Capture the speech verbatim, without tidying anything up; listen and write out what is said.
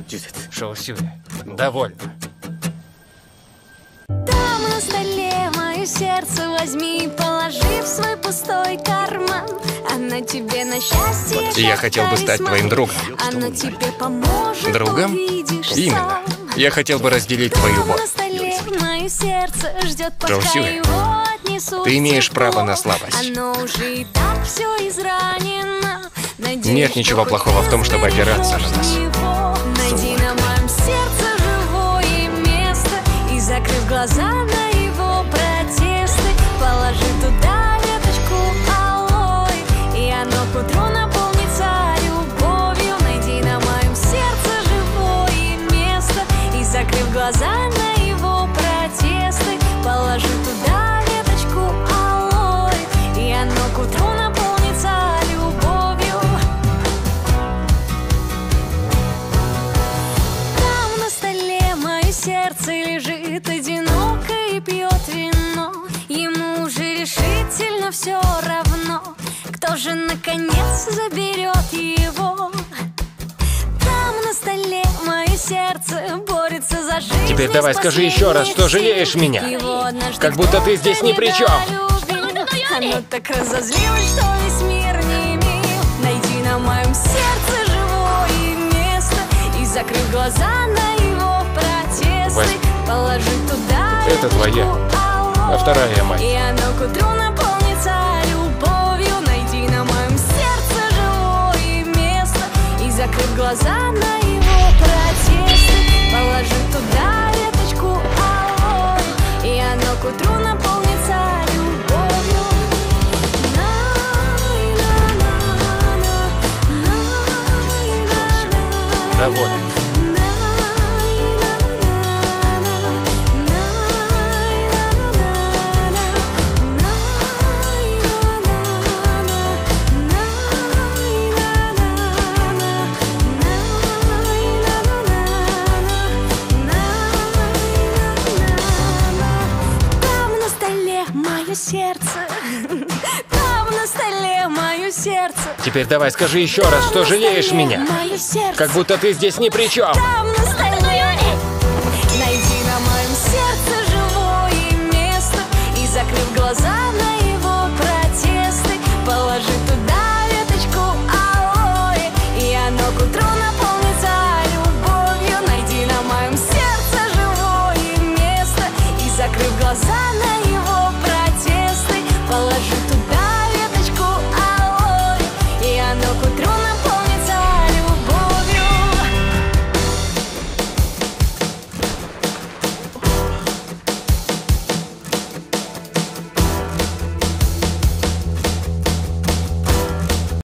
Шоусюэ, довольно. Там на столе мое сердце возьми и положи в свой пустой карман. Оно тебе на счастье. Я хотел бы стать твоим другом. Оно тебе поможет. Другом? Именно. Я хотел бы разделить твою боль. Мое сердце ждет, пока Шоусюэ, его отнесут. ты имеешь право на слабость. Оно уже и так все изранено. Надеюсь, нет ничего плохого в том, чтобы опираться на нас. Найди на моем сердце живое место и, закрыв глаза на его протесты, положи туда веточку алоэ, и оно к утру наполнится любовью. Найди на моем сердце живое место и, закрыв глаза на его протесты, положи туда веточку алоэ, и оно к утру наполнится любовью. Там на столе мое сердце лежит одиноко и пьет вино. Ему уже решительно все равно, кто же наконец заберет его. Там на столе мое сердце борется за жизнь. Теперь давай скажи еще раз, что жалеешь меня. Как будто ты здесь ни при чем. Оно так разозлилось, что весь мир не имел. Найди на моем сердце живое место и, закрыв глаза на его протесты, Возьми. положи туда Это твоя, а вторая моя. и оно к утру наполнится любовью. Найди на моем сердце живое место и, закрыв глаза на его протесты, положи туда веточку алоэ, и оно к утру наполнится любовью. Довольно. Там на столе мое сердце. Там на столе мое сердце. Теперь давай скажи еще раз, что жалеешь меня. Мое сердце. Как будто ты здесь ни при чем. Там на столе